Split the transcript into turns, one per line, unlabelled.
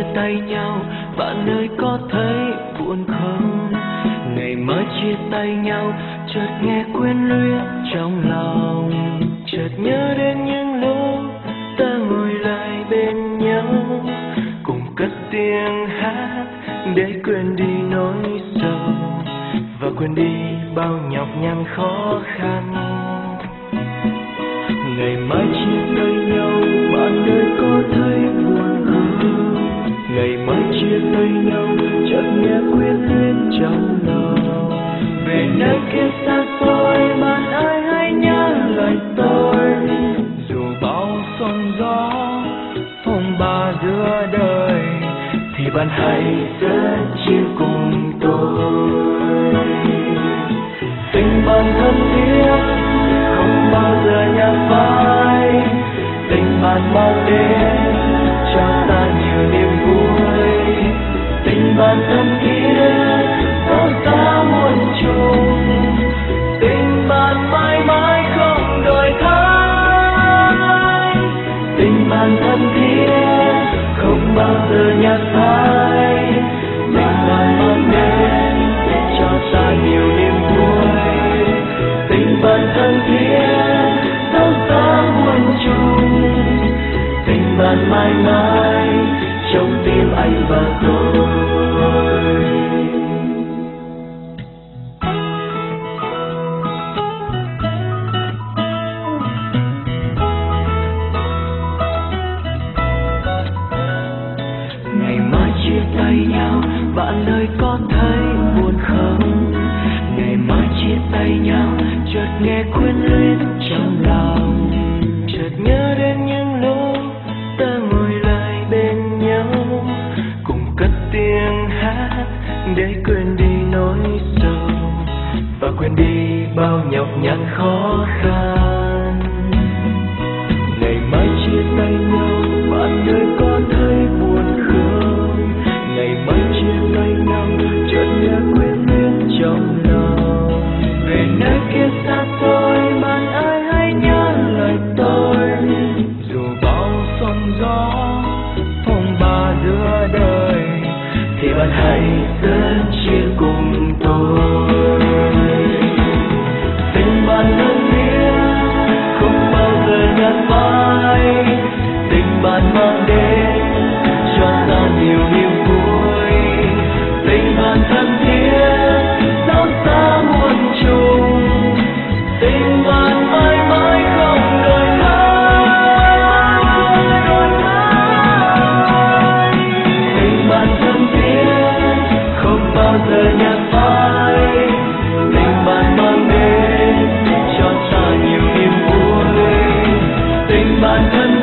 tay nhau, bạn ơi có thấy buồn không? Ngày mới chia tay nhau, chợt nghe quyến luyến trong lòng, chợt nhớ đến những lúc ta ngồi lại bên nhau, cùng cất tiếng hát để quên đi nỗi sầu và quên đi bao nhọc nhằn khó khăn. Ngày mai chia tay nhau, bạn ơi có thấy buồn không? Ngày mai chia tay nhau, chợt nghe quyến luyến trong lòng. Về nơi kia xa xôi, bạn ơi hãy nhớ lời tôi. Dù bao sóng gió phong ba giữa đời, thì bạn hãy rất chia cùng tôi. Tình bạn thân thiết không bao giờ nhạt phai, tình bạn mang đến cho ta nhiều niềm vui. Tình bạn thân thiết dẫu ta muôn trùng, tình bạn mãi mãi không đổi thay. Tình bạn thân thiết không bao giờ nhạt phai, tình bạn mang đến cho ta nhiều niềm vui. Tình bạn thân thiết dẫu ta muôn trùng, tình bạn mãi mãi trong tim anh và tôi. Ngày mai chia tay nhau, bạn ơi có thấy buồn không? Ngày mai chia tay nhau, chợt nghe quyến luyến trong lòng, chợt nhớ đến những lúc ta ngồi lại bên nhau, cùng cất tiếng hát để quên đi nỗi sầu và quên đi bao nhọc nhằn khó khăn. Ngày mai chia tay nhau, bạn ơi có thấy buồn không? Ngày mai chia tay nhau, chợt nghe quyến luyến trong lòng. Về nơi kia xa xôi, bạn ơi hãy nhớ lời tôi. Dù bao sóng gió phong ba giữa đời, thì bạn hãy rất chia cùng tôi. Tình bạn thân thiết không bao giờ nhạt phai, tình bạn mang đến cho ta nhiều niềm vui. Tình bạn thân thiết dẫu ta muôn trùng, tình bạn mãi mãi không đổi thay. Tình bạn thân thiết không bao giờ nhạt phai, tình bạn mang đến cho ta nhiều niềm vui. Tình bạn thân